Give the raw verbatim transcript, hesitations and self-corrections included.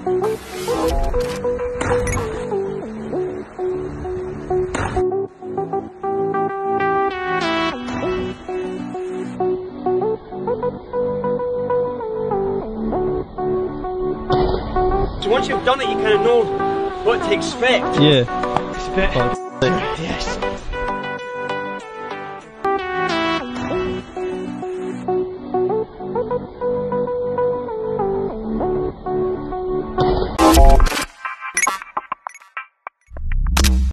So once you've done it, you kind of know what to expect. Yeah. Expect. Oh, yes.